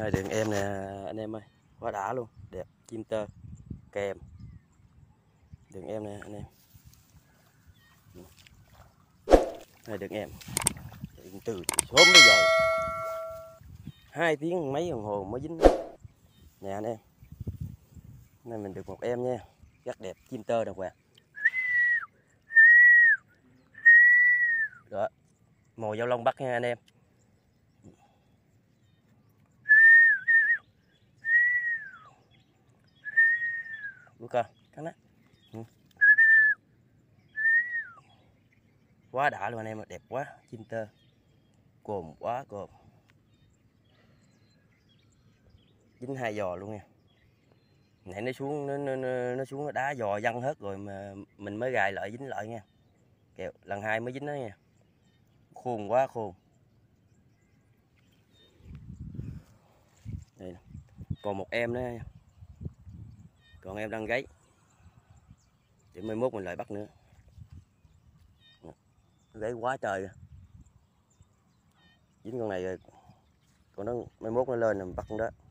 Hai đàn em nè anh em ơi, quá đã luôn, đẹp, chim tơ kèm. Đàn em nè anh em. Hai đàn em từ sớm bây giờ 2 tiếng mấy đồng hồ mới dính nè anh em. Nay mình được một em nha, rất đẹp, chim tơ đàng hoàng. Đó, mồi dao lông bắt nha anh em. Đúng không? Cắn đó. Quá đã luôn anh em, đẹp quá, chim tơ cồn quá cồn, dính 2 giò luôn nha. Nãy nó xuống nó xuống nó đá giò văng hết rồi mà mình mới gài lại dính lại nha. Kẹo lần 2 mới dính đó nha, khôn quá khôn. Đây nè. Còn một em nữa nha. Còn em đang gáy, để mai mốt mình lại bắt nữa. Gáy quá trời rồi. Dính con này rồi, còn nó mai mốt nó lên là mình bắt con đó.